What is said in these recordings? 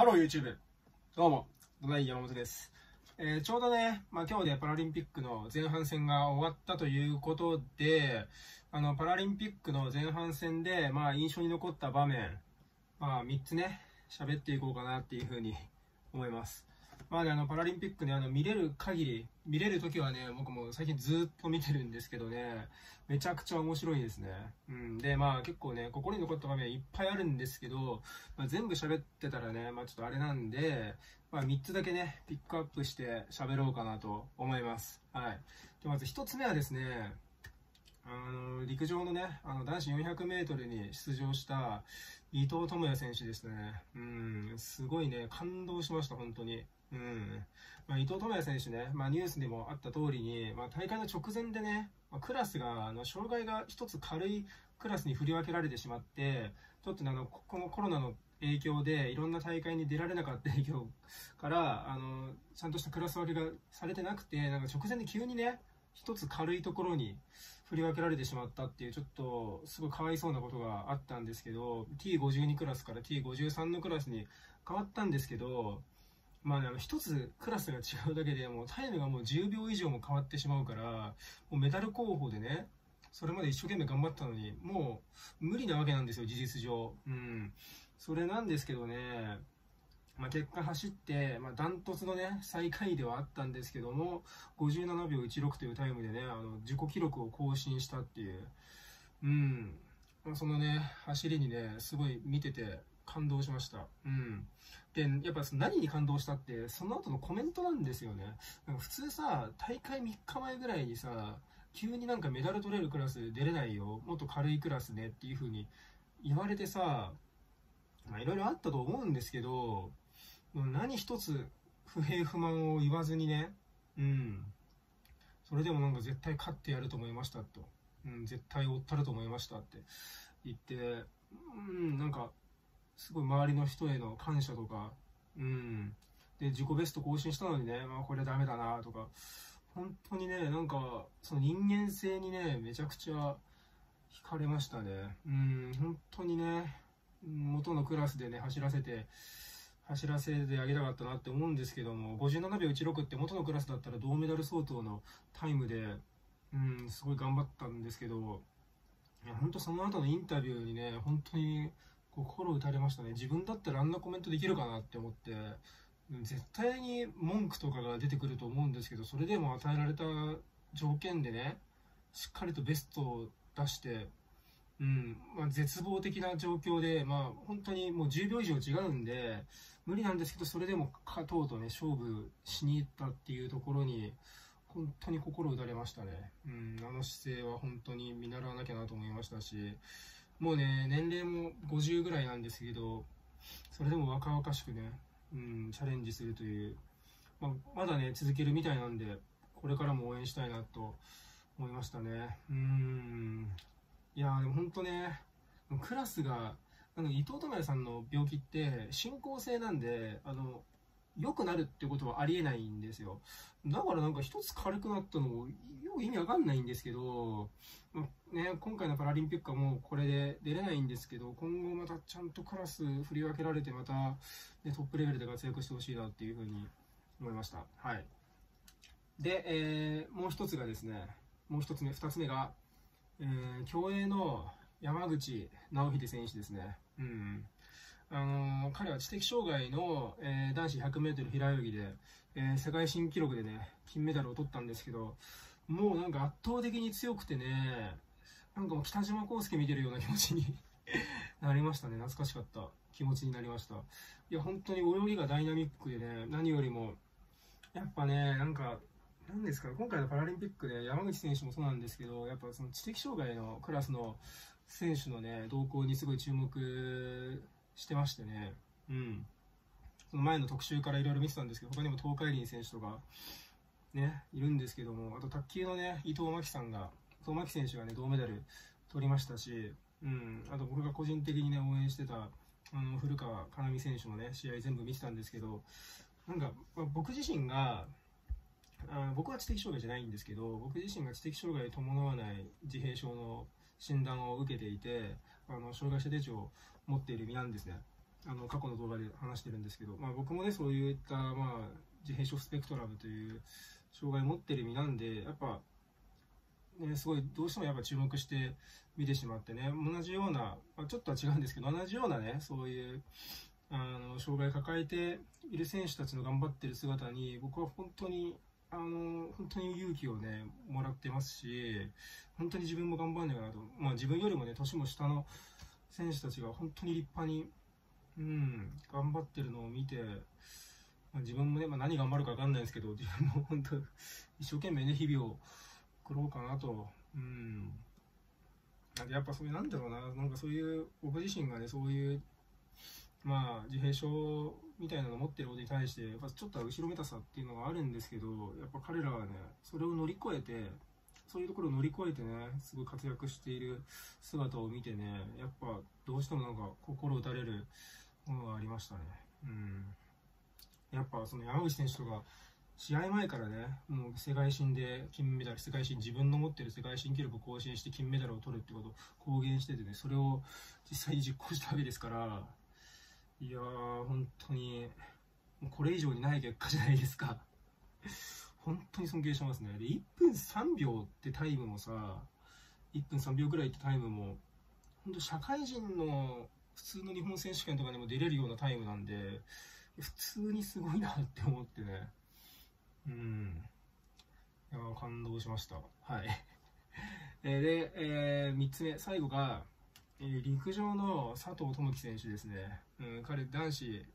ハロー YouTube。どうも、ドナイ山本です。ちょうどね、今日でパラリンピックの前半戦が終わったということで、パラリンピックの前半戦で、印象に残った場面、3つね、喋っていこうかなっていうふうに思います。パラリンピックね、見れる限り、見れるときはね、僕も最近ずっと見てるんですけどね、めちゃくちゃ面白いですね。で、結構ね、心に残った場面いっぱいあるんですけど、全部喋ってたらね、ちょっとあれなんで、3つだけね、ピックアップして喋ろうかなと思います。はい。で、まず1つ目はですね、陸上のね、男子400メートルに出場した伊藤智也選手ですね。すごいね、感動しました、本当に。伊藤智也選手ね、ニュースでもあった通りに、大会の直前でね、クラスが、障害が一つ軽いクラスに振り分けられてしまって、ちょっとね、このコロナの影響でいろんな大会に出られなかった影響から、ちゃんとしたクラス分けがされてなくて、直前で急にね、一つ軽いところに振り分けられてしまったっていう、ちょっとすごいかわいそうなことがあったんですけど、T52 クラスから T53 のクラスに変わったんですけど、一つクラスが違うだけでもうタイムがもう10秒以上も変わってしまうから、もうメダル候補でね、それまで一生懸命頑張ったのに、もう無理なわけなんですよ、事実上。それなんですけどね、結果走って、ダントツのね、最下位ではあったんですけども、57秒16というタイムでね、自己記録を更新したっていう、そのね、走りにね、すごい見てて感動しました。で、やっぱ何に感動したって、その後のコメントなんですよね。普通さ、大会3日前ぐらいにさ、急にメダル取れるクラス出れないよ、もっと軽いクラスねっていう風に言われてさ、いろいろあったと思うんですけど、何一つ不平不満を言わずにね、それでも絶対勝ってやると思いましたと、絶対追ったると思いましたって言って、すごい周りの人への感謝とか、で、自己ベスト更新したのにね、これダメだなとか、本当にね、その人間性にね、めちゃくちゃ惹かれましたね。本当にね、元のクラスでね、走らせてあげたかったなって思うんですけども、57秒16って元のクラスだったら銅メダル相当のタイムで、すごい頑張ったんですけど、いや、本当その後のインタビューにね、本当に心打たれましたね。自分だったらあんなコメントできるかなって思って、絶対に文句とかが出てくると思うんですけど、それでも与えられた条件でね、しっかりとベストを出して、絶望的な状況で、本当にもう10秒以上違うんで、無理なんですけど、それでも勝とうとね、勝負しに行ったっていうところに、本当に心打たれましたね。あの姿勢は本当に見習わなきゃなと思いましたし、もうね、年齢も50ぐらいなんですけど、それでも若々しくね、チャレンジするという、まだね、続けるみたいなんで、これからも応援したいなと思いましたね。いやー、でも本当ね、クラスが、伊藤智也さんの病気って進行性なんで、良くなるってことはありえないんですよ。だから一つ軽くなったのも、よく意味わかんないんですけど、今回のパラリンピックはもうこれで出れないんですけど、今後またちゃんとクラス振り分けられて、また、ね、トップレベルで活躍してほしいなっていうふうに思いました。はい。で、もう一つがですね、二つ目が、競泳の山口直秀選手ですね。彼は知的障害の、男子 100m 平泳ぎで、世界新記録でね、金メダルを取ったんですけど、もう圧倒的に強くてね、もう北島康介見てるような気持ちになりましたね。懐かしかった気持ちになりました。いや、本当に泳ぎがダイナミックでね、何よりも、やっぱね、なんですかね、今回のパラリンピックで山口選手もそうなんですけど、やっぱその知的障害のクラスの選手のね、動向にすごい注目してましてね、その前の特集からいろいろ見てたんですけど、他にも東海林選手とか、ね、いるんですけども、あと卓球のね、伊藤槙選手がね、銅メダル取りましたし、あと僕が個人的にね、応援してた、古川佳奈美選手のね、試合全部見てたんですけど、僕自身が、僕は知的障害じゃないんですけど、僕自身が知的障害を伴わない自閉症の診断を受けていて、障害者手帳を持っている身なんですね。 過去の動画で話してるんですけど、僕もね、そういった、自閉症スペクトラムという障害を持ってる身なんで、やっぱ、ね、すごい、どうしてもやっぱ注目して見てしまってね、同じような、ちょっとは違うんですけど、同じようなね、そういう、障害を抱えている選手たちの頑張ってる姿に、僕は本当に勇気をね、もらってますし、本当に自分も頑張んねえかなと。自分よりもね、年も下の選手たちが本当に立派に、頑張ってるのを見て、自分もね、何頑張るか分かんないですけど、自分も本当、一生懸命ね、日々を送ろうかなと。やっぱそういう、なんだろうな、なんかそういう、僕自身がね、そういう、自閉症みたいなのを持ってることに対して、やっぱちょっと後ろめたさっていうのがあるんですけど、やっぱ彼らはね、それを乗り越えて、そういうところを乗り越えてね、すごい活躍している姿を見てね、やっぱどうしてもなんか心打たれるものがありましたね。やっぱその山口選手とか、試合前からね、もう世界新で金メダル、自分の持ってる世界新記録を更新して金メダルを取るってことを公言しててね、それを実際に実行したわけですから、いやー、本当に、もうこれ以上にない結果じゃないですか。本当に尊敬してますね。で、1分3秒ってタイムもさ、1分3秒くらいってタイムも、本当社会人の普通の日本選手権とかにも出れるようなタイムなんで、普通にすごいなって思ってね。いやー、感動しました。はい。で、3つ目、最後が、陸上の佐藤友祈選手ですね。彼、男子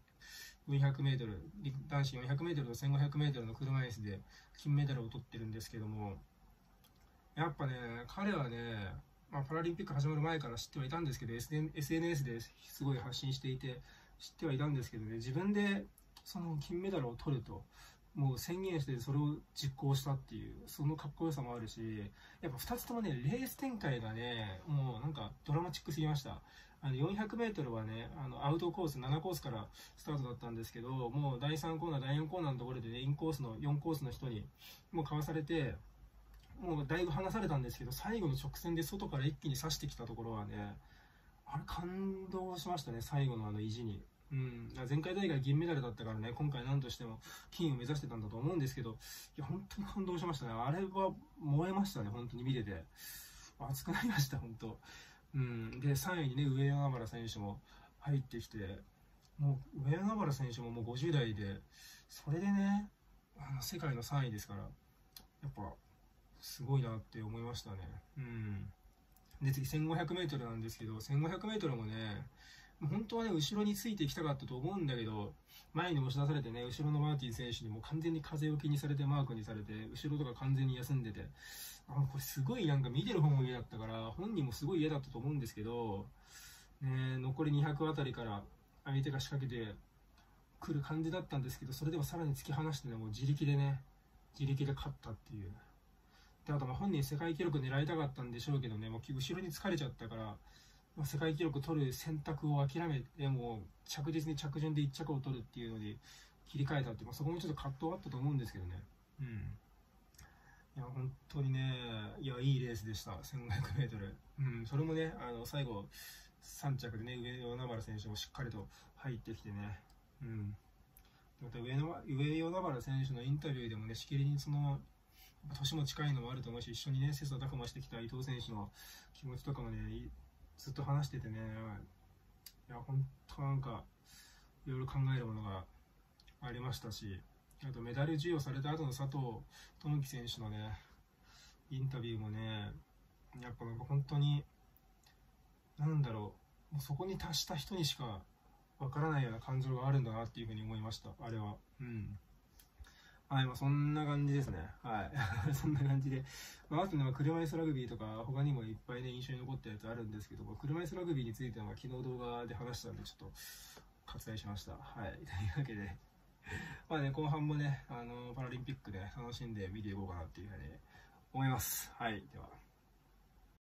400m、男子 400m と 1500m の車椅子で金メダルを取ってるんですけども、やっぱね、彼はね、パラリンピック始まる前から知ってはいたんですけど、SNS ですごい発信していて、知ってはいたんですけどね、自分でその金メダルを取ると、もう宣言してそれを実行したっていう、そのかっこよさもあるし、やっぱ2つともね、レース展開がね、もうなんかドラマチックすぎました。400メートルはね、アウトコース、7コースからスタートだったんですけど、もう第3コーナー、第4コーナーのところでね、インコースの4コースの人にもうかわされて、もうだいぶ離されたんですけど、最後の直線で外から一気に刺してきたところはね、あれ感動しましたね、最後の意地に。前回大会銀メダルだったからね、今回何としても金を目指してたんだと思うんですけど、いや、本当に感動しましたね。あれは燃えましたね、本当に見てて。熱くなりました、本当。で、3位にね、上山原選手も入ってきて、もう、上山原選手ももう50代で、それでね、世界の3位ですから、やっぱ、すごいなって思いましたね。で、次 1500m なんですけど、1500m もね、本当はね、後ろについていきたかったと思うんだけど、前に押し出されてね、後ろのマーティン選手にも完全に風を気にされてマークにされて、後ろとか完全に休んでて、これすごいなんか見てる方も嫌だったから、本人もすごい嫌だったと思うんですけど、ね、残り200あたりから相手が仕掛けてくる感じだったんですけど、それでもさらに突き放してね、もう自力で勝ったっていう。で、あと本人世界記録狙いたかったんでしょうけどね、もう後ろに疲れちゃったから、世界記録取る選択を諦めて、もう着実に着順で1着を取るっていうので切り替えたっていう、そこもちょっと葛藤あったと思うんですけどね。いや、本当にね、いいレースでした、1500m。それもね、最後、3着でね、上与那原選手もしっかりと入ってきてね。また上与那原選手のインタビューでもね、しきりに年も近いのもあると思うし、一緒にね、切磋琢磨してきた伊藤選手の気持ちとかもね、ずっと話しててね、いや、本当なんか、いろいろ考えるものがありましたし、あとメダル授与された後の佐藤友祈選手のね、インタビューもね、やっぱなんか本当に、なんだろう、もうそこに達した人にしかわからないような感情があるんだなっていうふうに思いました、あれは。はい、そんな感じですね。はい。そんな感じで。あとね、車椅子ラグビーとか、他にもいっぱいね、印象に残ったやつあるんですけども、車椅子ラグビーについては昨日動画で話したんで、ちょっと割愛しました。はい。というわけで、後半もね、パラリンピックで楽しんで見ていこうかなっていうふうに思います。はい。では。